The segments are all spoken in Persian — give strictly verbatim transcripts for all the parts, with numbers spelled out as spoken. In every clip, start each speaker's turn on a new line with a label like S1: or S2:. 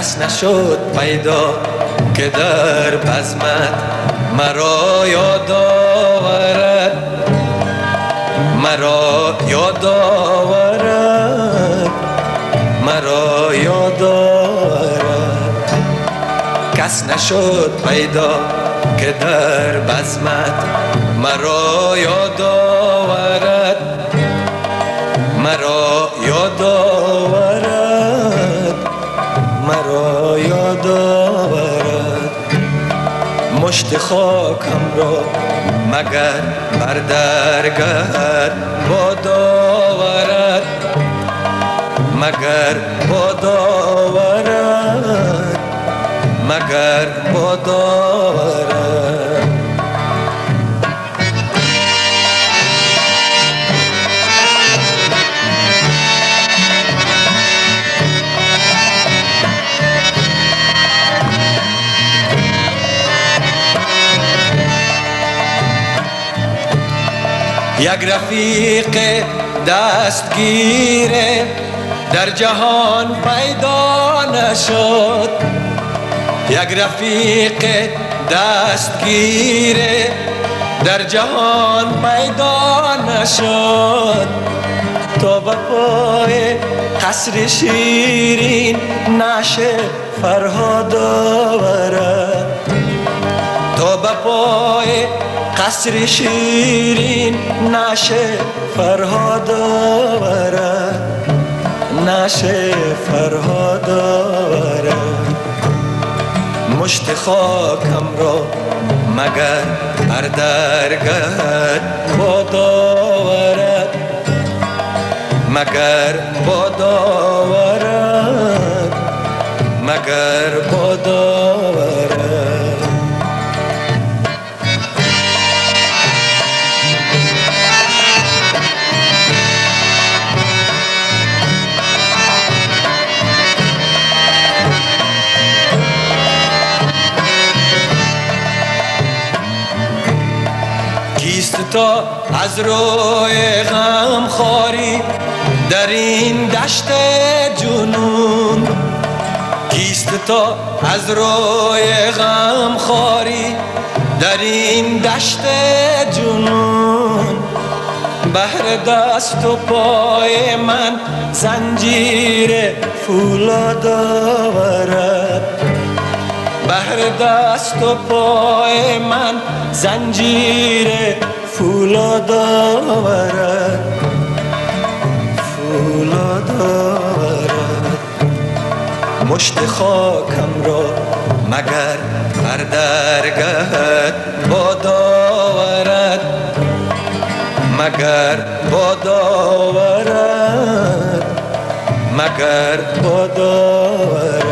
S1: کس نشد پیدا که در بزمت مرا یاد آورد، مرا یاد آورد، مرا یاد آورد. کس نشد پیدا که در بزمت مرا یاد آورد، مرا یاد آورد، مرا یاد آورد. مشت خاکم را مگر بر درگهت باد آورد، مگر باد آورد، مگر باد آورد. یک رفیق دستگیر در جهان پیدا نشد، یک رفیق دستگیر در جهان پیدا نشد. تا به پای قصر شیرین نشه فرهاد آورد، تا به پای قصر شیرین نشه فرهاد آورد، نشه فرهاد آورد. مشت خاکم را مگر بر درگهت باد آورد، مگر باد آورد، مگر باد آورد. کیست تا از روی غم خاری در این دشت جنون، کیست تا از روی غم خاری در این دشت جنون. بهر دست و پای من زنجیر فولاد آورد، بهر دست و پای من زنجیر فولاد آورد، فولاد آورد. مشت خاکم را مگر بر درگهت باد آورد، مگر باد آورد، مگر باد آورد.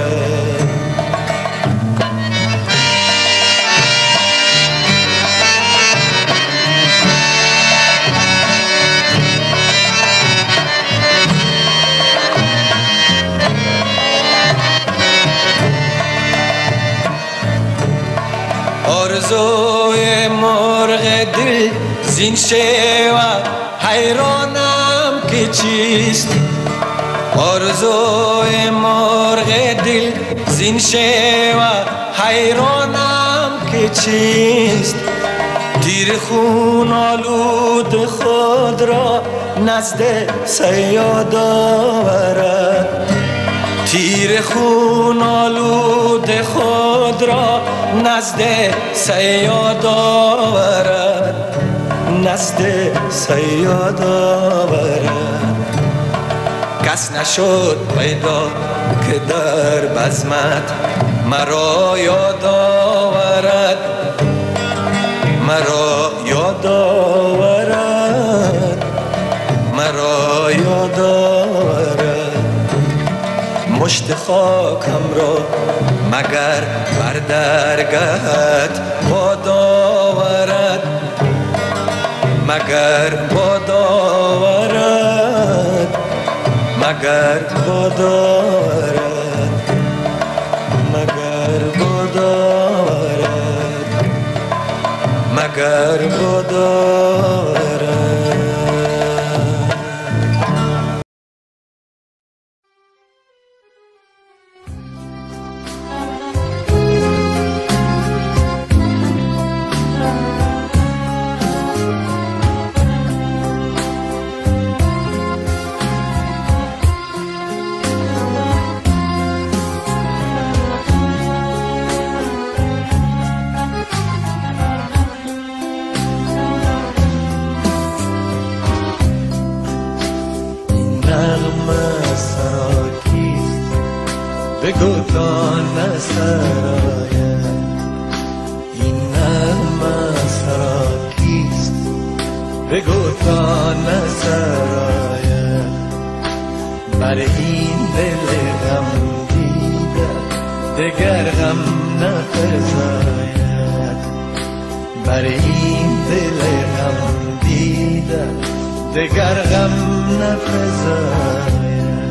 S1: آرزوی مرغ دل زین شیوه حیرانم که چیست، آرزوی مرغ دل زین شیوه حیرانم که چیست. تیر خون آلود خود را نزد صیاد آورد، تیر خون آلود خود را نزد صیاد آورد، نزد صیاد آورد. کس نشد پیدا که در بزمت مرا یاد آورد، مرا یاد آورد، مرا یاد آورد. مشت خاکم را مگر بر درگهت باد آورد، مگر باد آورد، مگر باد آورد، مگر باد آورد، مگر باد آورد. بگو تا نسراید بر این دل غم دیده دگر غم نفزاید بر این دل غم دیده دگر غم نفزاید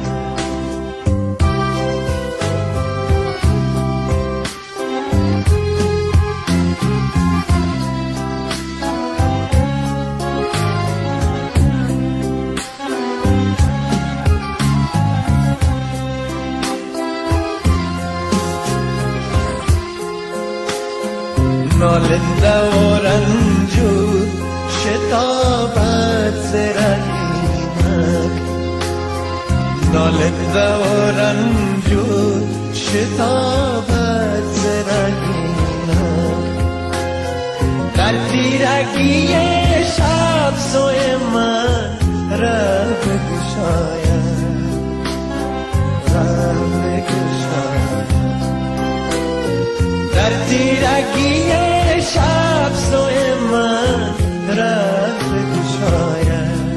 S1: نالنده و رنجور شتابت زرگینک نالنده و رنجور شتابت زرگینک در تیرگی شب سوی من ره بگشاید ره بگشاید در تیرگی شب سوی من ره بگشاید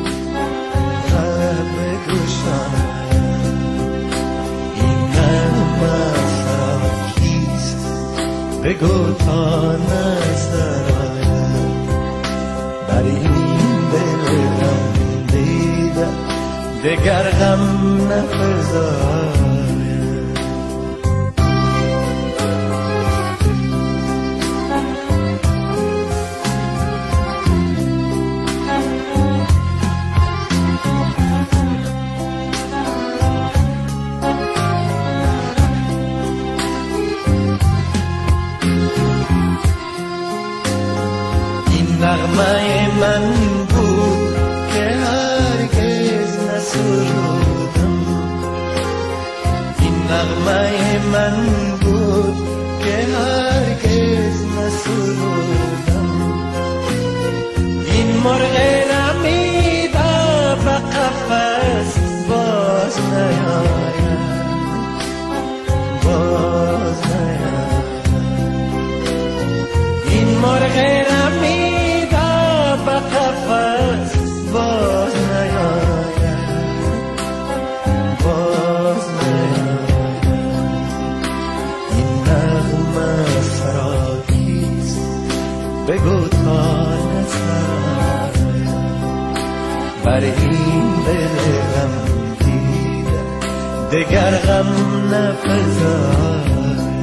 S1: ره بگشاید این نغمه سراکیست بگو تا نزدراید بر این دل غم دیده دگر غم نفزاید نغمه من بود که هرگز نسرودم این نغمه من بود که هرگز نسرودم این مرغ رمیده به قفس باز نیاید باز نیاید این مرغ رمیده قفس باز نیاید باز نیاید این نغمه سراکیست بگو تا نسراید بر این دل غم دیده دگر غم نفزاید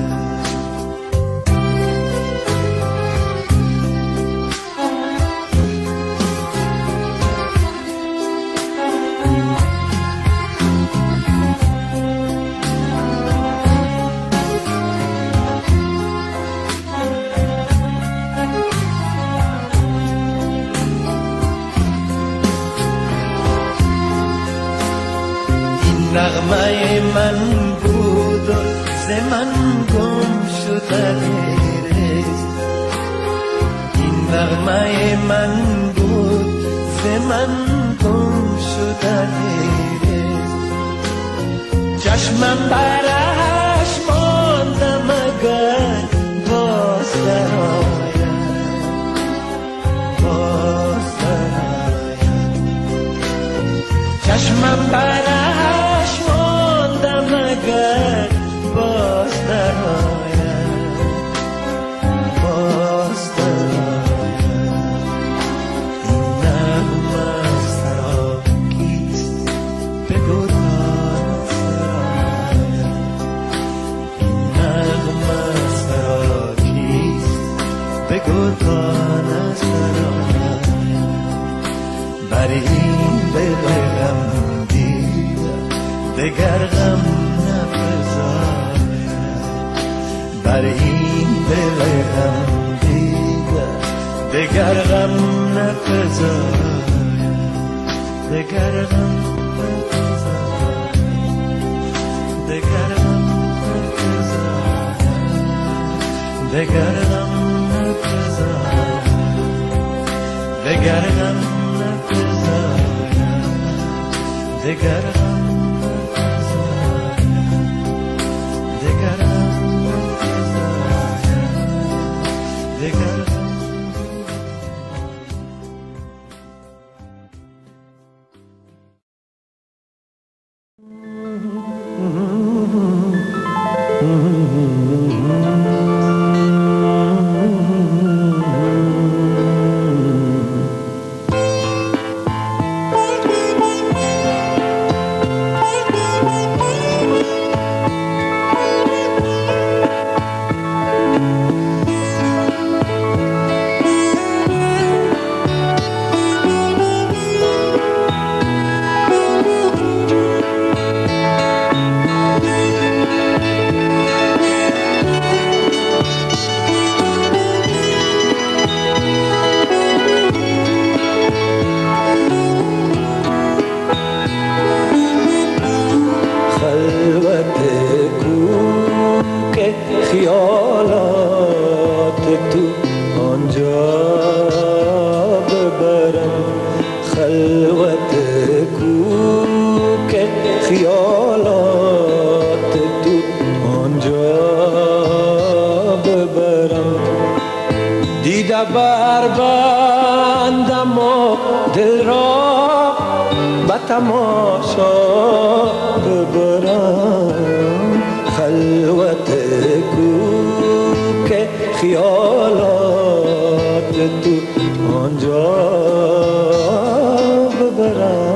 S1: نغمه من بود و ز من گم شده غیرست این نغمه من بود ز من گم شده غیرست چشمم برش مانده مگر باز درآید باز درآید چشمم برش مانده مگر باز درآید باز درآید این نغمه سراکیست بگو تا نسراید این نغمه سراکیست بگو تا نسراید بر این دل غم دیده دگر غم نفزاید بر این دل غم دیده دگر غم نفزاید دگر غم نفزاید دگر غم نفزاید دگر غم نفزاید دگر غم نفزاید دگر غم They got تو آنجا ببرم، خلوت کوک خیالات تو آنجا ببرم. دیده بر بندم و دل را به تماشا ببرم، خلوت کوک خیالات تو آنجا ببرم.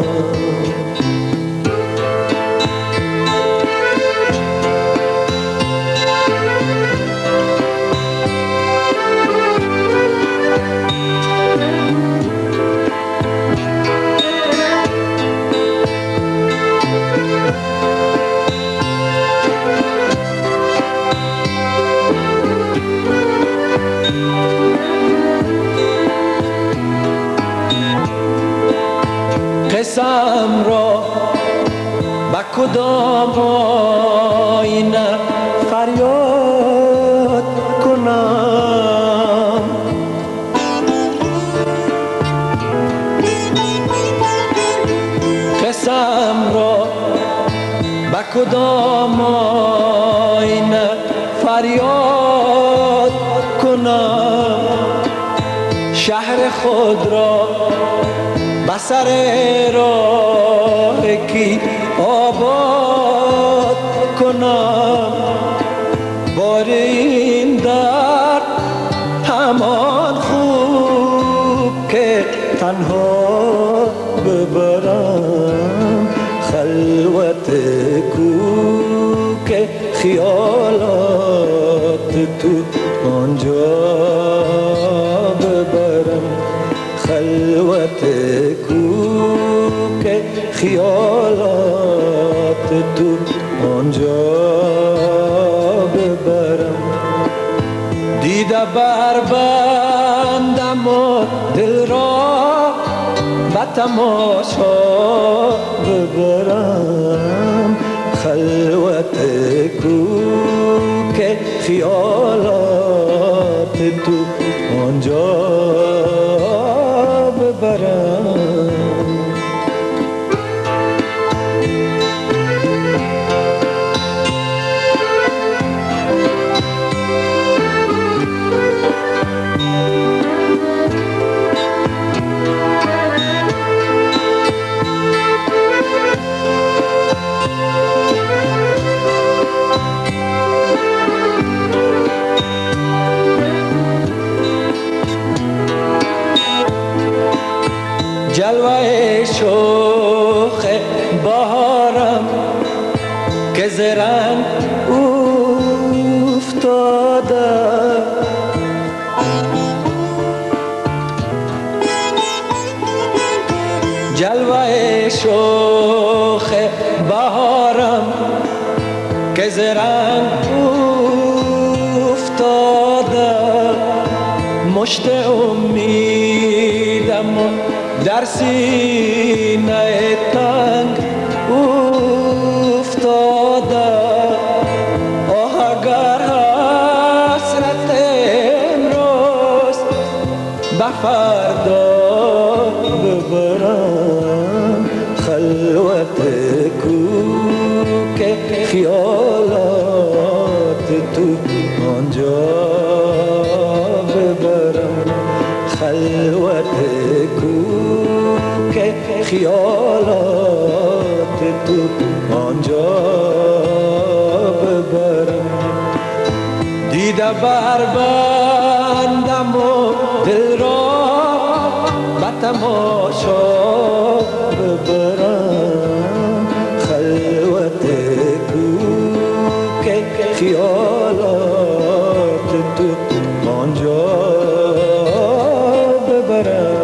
S1: قسم را با کدام آینه فریاد کنم، قسم را با کدام آینه فریاد کنم، شهر خود را بسر راه کی آباد کنم. بار این درد همان خوب که تنها ببرم، خلوت کوک خیالات تو آنجا ببرم، خلوت کوک خیالات تو آنجا ببرم. دیده بر بندم و دل را به تماشا ببرم، خلوت کوک خیالات تو آنجا ببرم. جلوه شوخ بهارم که زرنگ افتاده، جلوه شوخ بهارم که زرنگ افتاده، مشت امیدم در سینه تنگ افتاده. آه اگر حسرت امروز به فردا ببرم، خلوت کوک خیالات تو آنجا ببرم، خلوت کوک خیالات تو آنجا ببرم. دیده بر بندم و دل را به تماشا ببرم، خلوت کوک خیالات تو آنجا ببرم.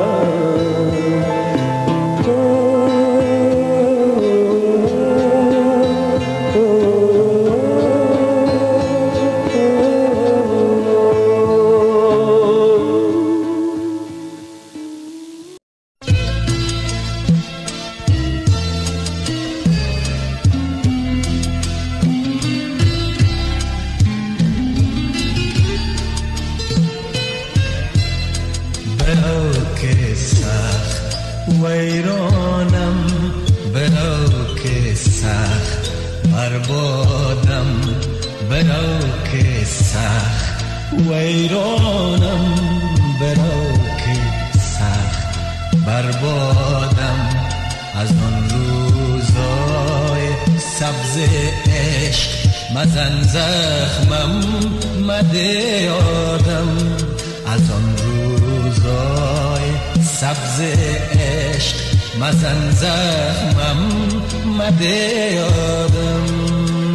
S2: ویرانم برو که سخت بربادم برو که سخت ویرانم برو که سخت بربادم از آن روزای سبز عشق مزن زخمم مده یادم از آن روزای سبز عشق مزن زخمم مده یادم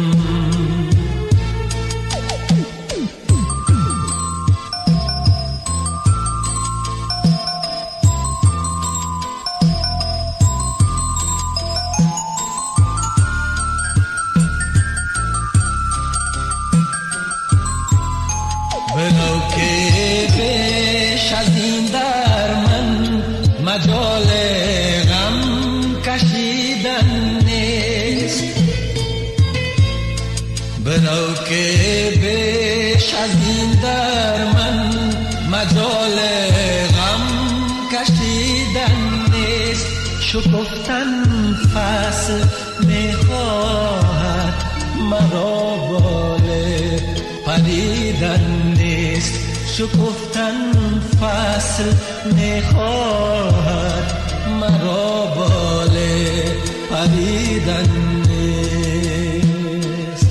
S2: برو که بیش از این در من مجال غم کشیدن نیست برو که بیش از این در من مجال غم کشیدن نیست شکفتن فصل میخواهد مرا باله پریدن نیست شکفتن فصل میخواهد مرا باله پریدن نیست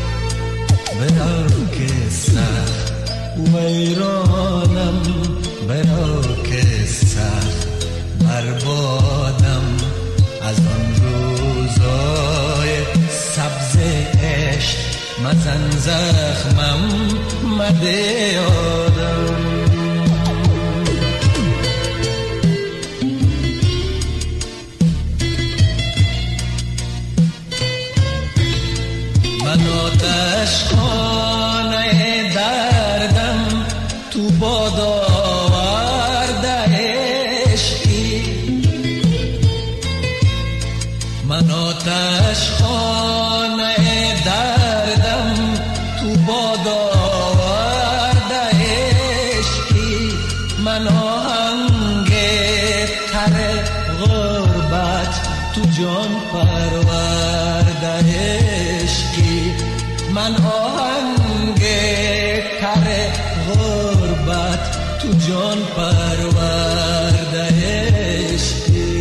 S2: برو که سخت ویرانم برو که سخت بربادم از آن روزای سبز عشق مزن زخمم مده یادم من آتش خانه دردم تو باد آورده عشقی من آتش خانه دردم تو باد آورده عشقی من آهنگ تر غربت تو جان پرورده عشقی من آهنگ تر غربت تو جان پرورده عشقی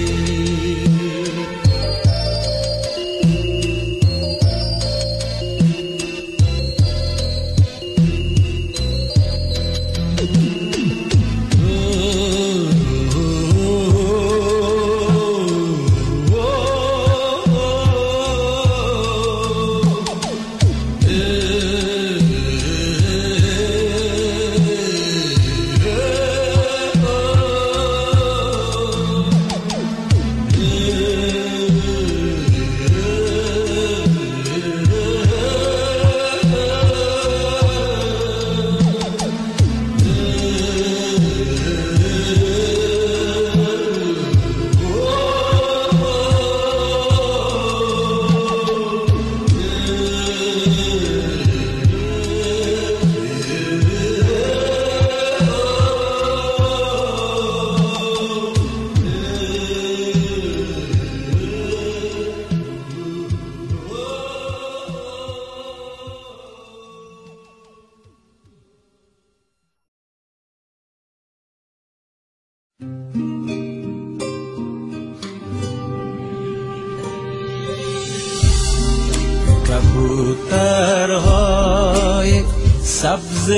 S2: کبوترهای سبز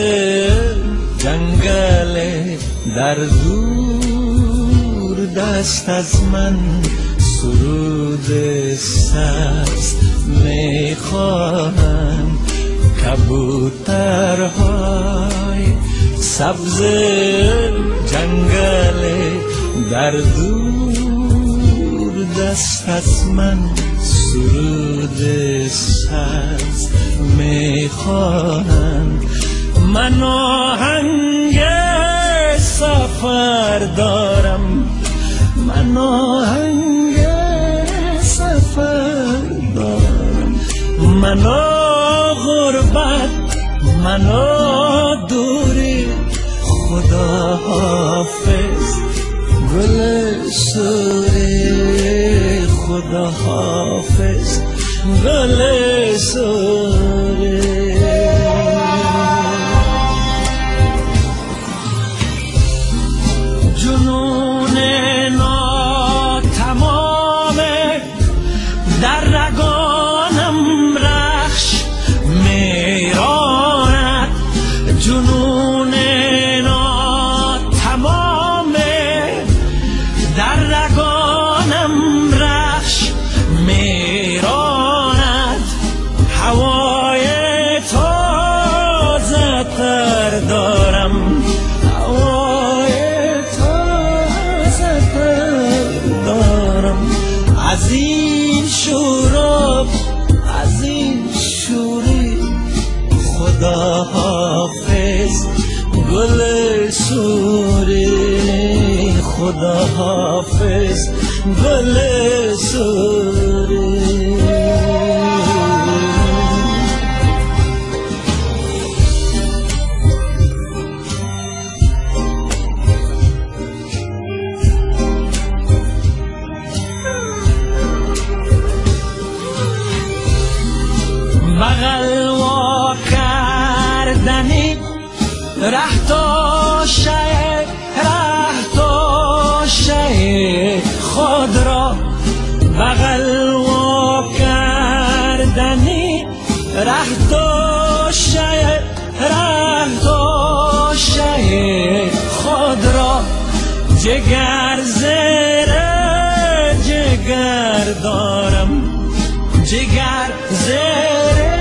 S2: جنگل در دور دست از من سرود سبز میخواهم کبوترهای سبز جنگل در دور دست از من سرود سبز میخواهم من آهنگ سفر دارم من آهنگ سفر دارم من غربت من دوری خدا حافظ گل سر خدا حافظ گل سوره. جنون ناتمامه در رگانم رخش میراند، جنون ناتمامه در رگانم رخش میراند. هوای تازه تر دارم، هوای تازه تر دارم از این شوراب، از این شوری. خدا حافظ گل سوری، خدا حافظ گل سوری. بغل وا کردنی ره تا شه، ره تا شه خود را. بغل وا کردنی ره تا شه، ره تا شه خود را. جگر زره جگر دارم، جگر زره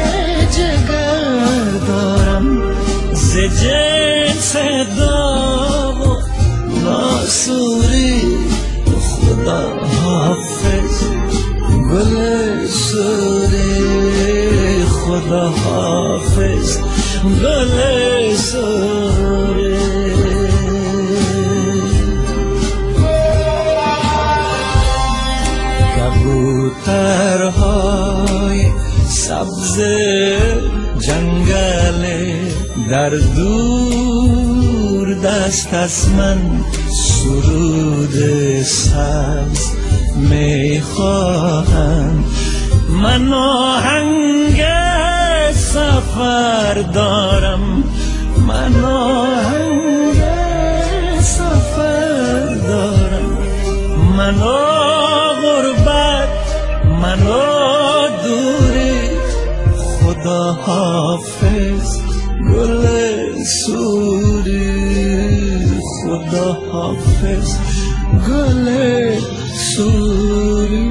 S2: جگر دارم ز جنس داغ و ناسوری. خدا حافظ گل سوری، خدا حافظ گل سوری. کبوترهای سبز جنگل در دور دست از من سرود سبز میخواهم. من آهنگ سفر دارم، من آهنگ سفر دارم. من غربت، من دوری. خدا حافظ گل سوری، خدا حافظ گل سوری.